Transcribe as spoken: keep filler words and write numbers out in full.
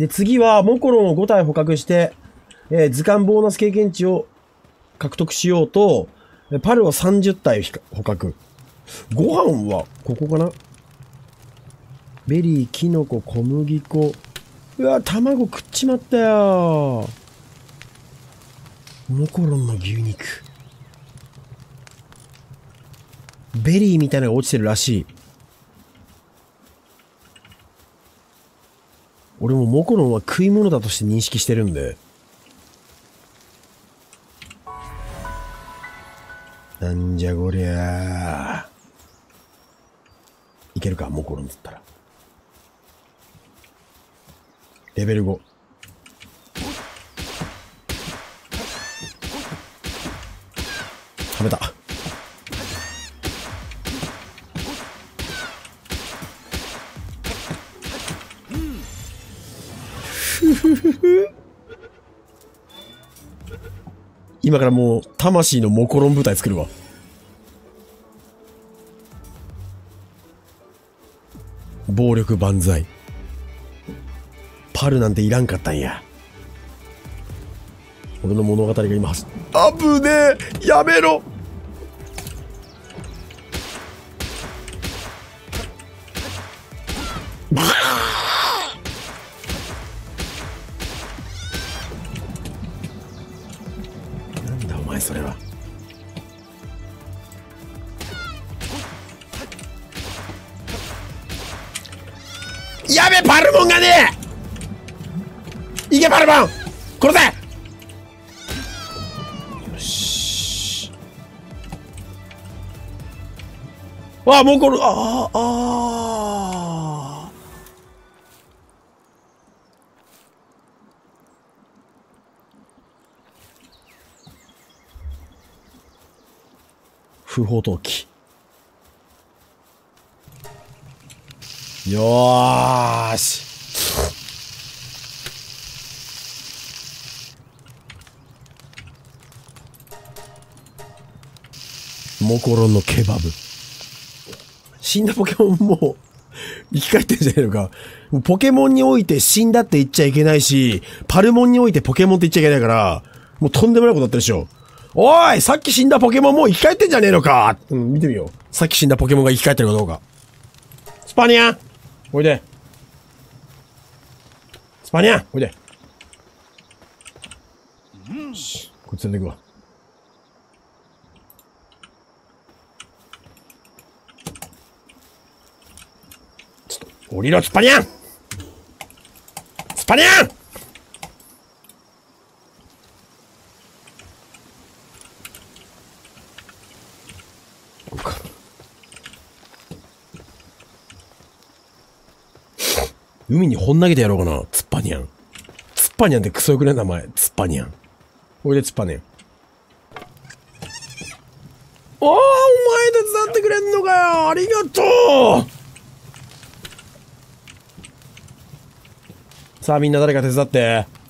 で、次は、モコロンをご体捕獲して、えー、図鑑ボーナス経験値を獲得しようと、パルをさんじゅったい捕獲。ご飯は、ここかな？ベリー、キノコ、小麦粉。うわ、卵食っちまったよ。モコロンの牛肉。ベリーみたいなのが落ちてるらしい。俺もモコロンは食い物だとして認識してるんで。なんじゃこりゃー。いけるか、モコロンっつったら。レベルご。はめた。ふふふふ。今からもう、魂のモコロン部隊作るわ。暴力万歳。パルなんていらんかったんや。俺の物語が今走っ、あぶねえ、やめろ。なんだお前それは。やべ、パルモンがねえ。いけパルモン、殺せ。よし。わあ、もうこれ、ああ、ああ。不法投棄。よーし。モコロンのケバブ。死んだポケモンも生き返ってんじゃねえのか。ポケモンにおいて死んだって言っちゃいけないし、パルモンにおいてポケモンって言っちゃいけないから、もうとんでもないことになってるでしょ。おい、さっき死んだポケモンもう生き返ってんじゃねえのか。うん、見てみよう。さっき死んだポケモンが生き返ってるかどうか。スパニアンおいで。スパニアンおいで。よし、こっち連れてくわ。ちょっと、降りろ、スパニアンスパニアン海に放ん投げてやろうかな、ツッパニャン。ツッパニャンってクソよくねえ名前。ツッパニャン。おいで、ツッパニャン。おー、お前手伝ってくれんのかよ。ありがとう。さあ、みんな誰か手伝って。